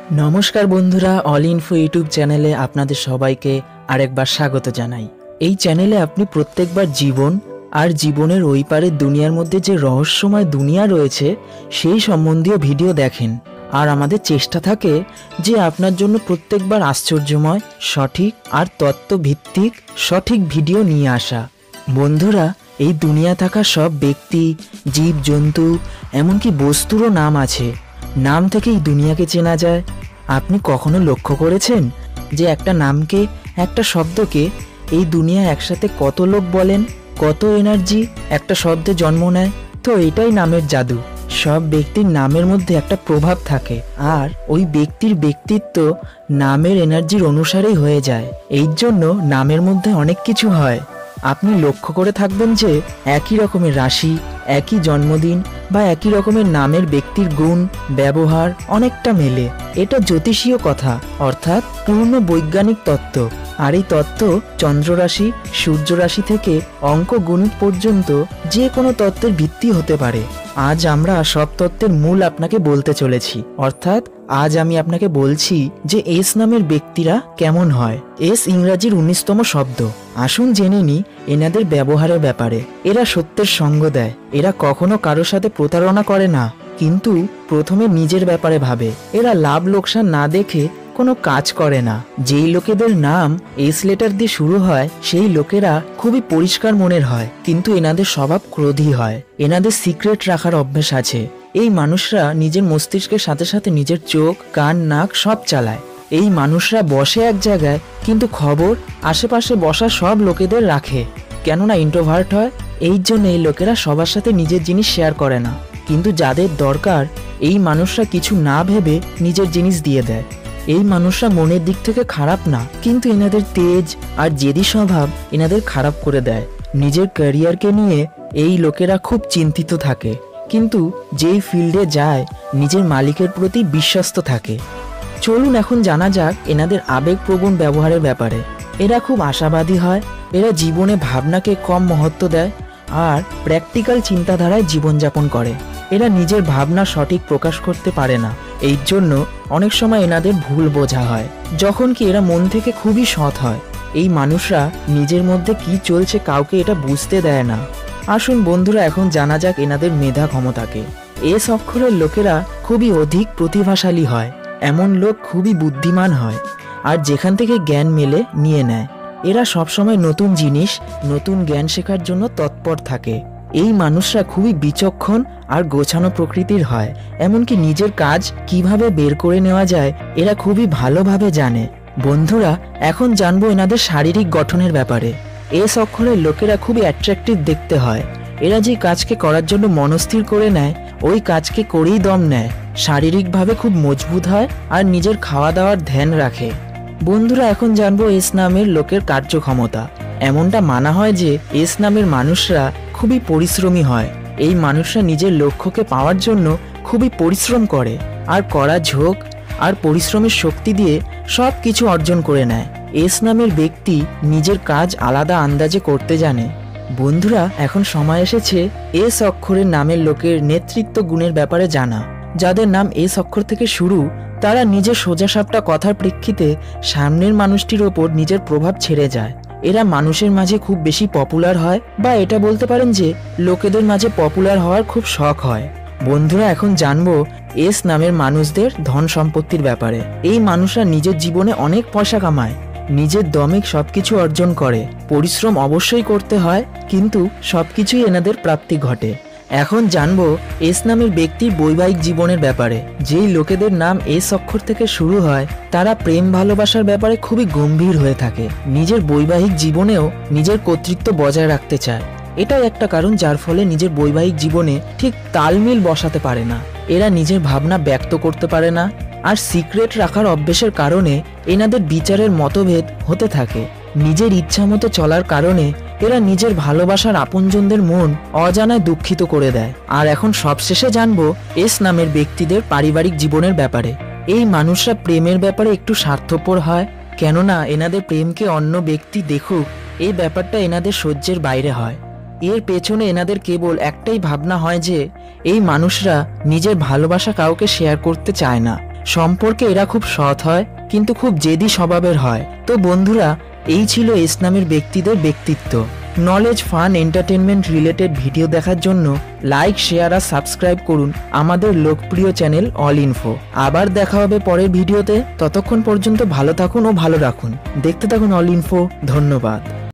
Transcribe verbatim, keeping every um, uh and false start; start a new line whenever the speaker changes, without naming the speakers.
नमस्कार बंधुरा अल info YouTube चैनेले आपनादेर सबाइके आरेकबार स्वागत जानाई। এই চ্যানেলে আপনি প্রত্যেকবার জীবন আর জীবনের ওই পারের দুনিয়ার মধ্যে যে রহস্যময় দুনিয়া রয়েছে সেই সম্বন্ধীয় ভিডিও দেখেন আর আমাদের চেষ্টা থাকে যে আপনার জন্য প্রত্যেকবার আশ্চর্যময় সঠিক আর তত্ত্বভিত্তিক সঠিক ভিডিও নিয়ে আসা। বন্ধুরা, এই দুনিয়া থাকা সব ব্যক্তি, জীব জন্তু এমনকি বস্তুরও নাম আছে। নাম থেকে এই দুনিয়াকে চেনা যায়। আপনি কখনো লক্ষ্য করেছেন যে একটা নামকে, একটা শব্দকে এই দুনিয়া একসাথে কত লোক বলেন, কত এনার্জি একটা শব্দে জন্ম নেয়? তো এটাই নামের জাদু। সব ব্যক্তির নামের মধ্যে একটা প্রভাব থাকে আর ওই ব্যক্তির ব্যক্তিত্ব নামের এনার্জির অনুসারেই হয়ে যায়। এই জন্য নামের মধ্যে অনেক কিছু হয়। আপনি লক্ষ্য করে থাকবেন যে একই রকমের রাশি, একই জন্মদিন বা একই রকমের নামের ব্যক্তির গুণ ব্যবহার অনেকটা মেলে। এটা জ্যোতিষীয় কথা, অর্থাৎ পূর্ণ বৈজ্ঞানিক তত্ত্ব। আর এই তত্ত্ব চন্দ্র রাশি, সূর্য রাশি থেকে অঙ্ক গণিত পর্যন্ত যে কোনো তত্ত্বের ভিত্তি হতে পারে। আজ আমরা সব তত্ত্বের মূল আপনাকে বলতে চলেছি, অর্থাৎ আজ আমি আপনাকে বলছি যে এস নামের ব্যক্তিরা কেমন হয়। এস ইংরাজির উনিশতম শব্দ। আসুন জেনে নিই এনাদের ব্যবহারের ব্যাপারে। এরা সত্যের সঙ্গ দেয়। এরা কখনো কারোর সাথে প্রতারণা করে না, কিন্তু প্রথমে নিজের ব্যাপারে ভাবে। এরা লাভ লোকসান না দেখে কোনো কাজ করে না। যেই লোকেদের নাম এস লেটার দিয়ে শুরু হয় সেই লোকেরা খুবই পরিষ্কার মনের হয়, কিন্তু এনাদের স্বভাব ক্রোধী হয়। এনাদের সিক্রেট রাখার অভ্যাস আছে। এই মানুষরা নিজের মস্তিষ্কের সাথে সাথে নিজের চোখ, কান, নাক সব চালায়। এই মানুষরা বসে এক জায়গায়, কিন্তু খবর আশেপাশে বসা সব লোকেদের রাখে। কেননা ইন্ট্রোভার্ট হয়। এই জন্য এই লোকেরা সবার সাথে নিজের জিনিস শেয়ার করে না, কিন্তু যাদের দরকার এই মানুষরা কিছু না ভেবে নিজের জিনিস দিয়ে দেয়। এই মানুষরা মনের দিক থেকে খারাপ না, কিন্তু এনাদের তেজ আর জেদি স্বভাব এনাদের খারাপ করে দেয়। নিজের ক্যারিয়ারকে নিয়ে এই লোকেরা খুব চিন্তিত থাকে, কিন্তু যেই ফিল্ডে যায় নিজের মালিকের প্রতি বিশ্বস্ত থাকে। চলুন এখন জানা যাক এনাদের আবেগপ্রবণ ব্যবহারের ব্যাপারে। এরা খুব আশাবাদী হয়। এরা জীবনে ভাবনাকে কম মহত্ব দেয় আর প্র্যাকটিক্যাল চিন্তাধারায় জীবনযাপন করে। এরা নিজের ভাবনা সঠিক প্রকাশ করতে পারে না। এই জন্য অনেক সময় এনাদের ভুল বোঝা হয়, যখন কি এরা মন থেকে খুবই সৎ হয়। এই মানুষরা নিজের মধ্যে কি চলছে কাউকে এটা বুঝতে দেয় না। আসুন বন্ধুরা এখন জানা যাক এনাদের মেধা ক্ষমতাকে। এস অক্ষরের লোকেরা খুবই অধিক প্রতিভাশালী হয়। এমন লোক খুবই বুদ্ধিমান হয় আর যেখান থেকে জ্ঞান মেলে নিয়ে নেয়। এরা সবসময় নতুন জিনিস, নতুন জ্ঞান শেখার জন্য তৎপর থাকে। এই মানুষরা খুবই বিচক্ষণ আর গোছানো প্রকৃতির হয়। এমনকি নিজের কাজ কিভাবে বের করে নেওয়া যায় এরা খুবই ভালোভাবে জানে। বন্ধুরা এখন জানবো এনাদের শারীরিক গঠনের ব্যাপারে। এস অক্ষরের লোকেরা খুবই অ্যাট্রাকটিভ দেখতে হয়। এরা যে কাজকে করার জন্য মনস্থির করে নেয় ওই কাজকে করেই দম নেয়। শারীরিকভাবে খুব মজবুত হয় আর নিজের খাওয়া দাওয়ার ধ্যান রাখে। বন্ধুরা এখন জানবো এস নামের লোকের কার্যক্ষমতা। এমনটা মানা হয় যে এস নামের মানুষরা খুবই পরিশ্রমী হয়। এই মানুষরা নিজের লক্ষ্যকে পাওয়ার জন্য খুবই পরিশ্রম করে আর কড়া ঝোঁক আর পরিশ্রমের শক্তি দিয়ে সব কিছু অর্জন করে নেয়। এস নামের ব্যক্তি নিজের কাজ আলাদা আন্দাজে করতে জানে। বন্ধুরা এখন সময় এসেছে এস অক্ষরের নামের লোকের নেতৃত্ব গুণের ব্যাপারে জানা। যাদের নাম এস অক্ষর থেকে শুরু তারা নিজের সোজাসাপটা কথার প্রেক্ষিতে সামনের মানুষটির ওপর নিজের প্রভাব ছেড়ে যায়। এরা মানুষের মাঝে খুব বেশি পপুলার হয়, বা এটা বলতে পারেন যে লোকেদের মাঝে পপুলার হওয়ার খুব শখ হয়। বন্ধুরা এখন জানবো এস নামের মানুষদের ধন সম্পত্তির ব্যাপারে। এই মানুষরা নিজের জীবনে অনেক পয়সা কামায়, নিজের দমে সবকিছু অর্জন করে। পরিশ্রম অবশ্যই করতে হয়, কিন্তু সবকিছুই এনাদের প্রাপ্তি ঘটে। এখন জানবো এস নামের ব্যক্তির বৈবাহিক জীবনের ব্যাপারে। যেই লোকেদের নাম এস অক্ষর থেকে শুরু হয় তারা প্রেম ভালোবাসার ব্যাপারে খুবই গম্ভীর হয়ে থাকে। নিজের বৈবাহিক জীবনেও নিজের কর্তৃত্ব বজায় রাখতে চায়। এটাই একটা কারণ যার ফলে নিজের বৈবাহিক জীবনে ঠিক তালমিল বসাতে পারে না। এরা নিজের ভাবনা ব্যক্ত করতে পারে না আর সিক্রেট রাখার অভ্যেসের কারণে এনাদের বিচারের মতভেদ হতে থাকে। নিজের ইচ্ছা মতো চলার কারণে এরা নিজের ভালোবাসার আপনজনদের মন অজানায় দুঃখিত করে দেয়। আর এখন সবশেষে জানবো এস নামের ব্যক্তিদের পারিবারিক জীবনের ব্যাপারে। এই মানুষরা প্রেমের ব্যাপারে একটু স্বার্থপর হয়, কেননা এনাদের প্রেমকে অন্য ব্যক্তি দেখুক এই ব্যাপারটা এনাদের সহ্যের বাইরে হয়। এর পেছনে এনাদের কেবল একটাই ভাবনা হয় যে এই মানুষরা নিজের ভালোবাসা কাউকে শেয়ার করতে চায় না। সম্পর্কে এরা খুব সৎ হয়, কিন্তু খুব জেদি স্বভাবের হয়। তো বন্ধুরা, এই ছিল এস নামের ব্যক্তিদের ব্যক্তিত্ব। Knowledge, fun, entertainment related video দেখার জন্য লাইক, শেয়ার আর সাবস্ক্রাইব করুন আমাদের লোকপ্রিয় চ্যানেল অল ইনফো। আবার দেখা হবে পরের ভিডিওতে। ততক্ষণ পর্যন্ত ভালো থাকুন ও ভালো রাখুন। দেখতে থাকুন অল ইনফো। ধন্যবাদ।